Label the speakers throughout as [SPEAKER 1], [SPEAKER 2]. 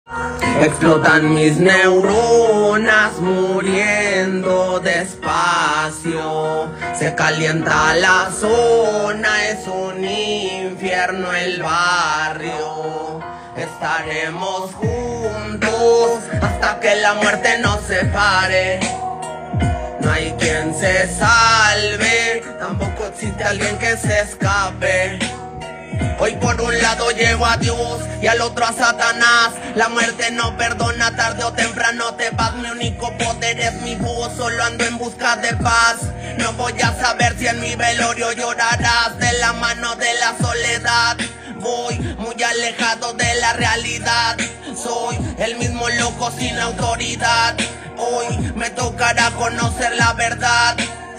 [SPEAKER 1] Explotan mis neuronas muriendo despacio. Se calienta la zona, es un infierno el barrio. Estaremos juntos hasta que la muerte nos separe. No hay quien se salve, tampoco existe alguien que se escape. Hoy por un lado llevo a Dios y al otro a Satanás. La muerte no perdona, tarde o temprano te vas. Mi único poder es mi voz, solo ando en busca de paz. No voy a saber si en mi velorio llorarás de la mano de la soledad. Voy muy alejado de la realidad. Soy el mismo loco sin autoridad. Hoy me tocará conocer la verdad.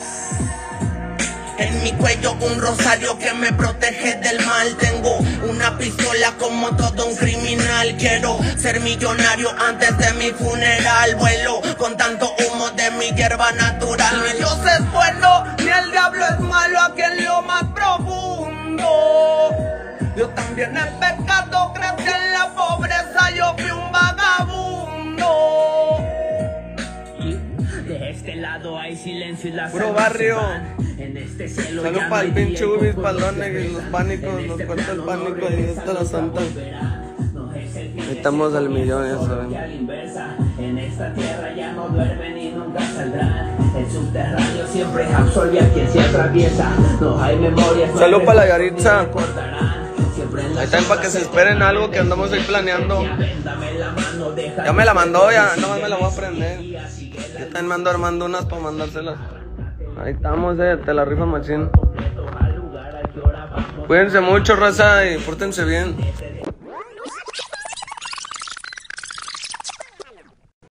[SPEAKER 1] En mi cuello un rosario que me protege del mal. Tengo una pistola como todo un criminal. Quiero ser millonario antes de mi funeral. Vuelo con tanto humo de mi hierba natural. Ni Dios es bueno, ni el diablo es malo. Aquí en lo más profundo yo también he pecado, crecí en la pobreza. Yo fui un vagabundo.
[SPEAKER 2] De este lado hay silencio y la
[SPEAKER 3] puro barrio.
[SPEAKER 2] En este cielo
[SPEAKER 3] salud para el pinche Ubis, para los negros, los pánicos, los cuartos del pánico y esta la santa. Estamos al millón, ya saben.
[SPEAKER 2] En esta tierra ya no duermen y nunca saldrán. El subterráneo siempre absorbe a quien se atraviesa. No hay memoria.
[SPEAKER 3] Salud para la Yaritza. Ahí están para que se esperen algo que andamos ahí planeando. Ya me la mandó, ya nomás me la voy a prender. Yo también me ando armando unas para mandárselas. Ahí estamos, te la rifa machín. Cuídense mucho, raza, y pórtense bien.